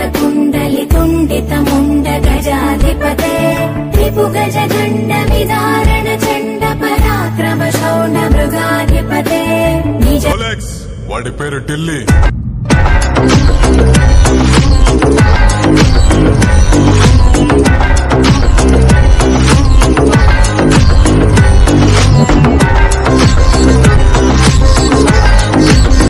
కుండలి తుండిత ముండ గజాధిపతే త్రిపు గజ దండ విదారణ చండ పరాక్రమ శౌండ మృగాధిపతే నిజ వాడి పేరు ఢిల్లీ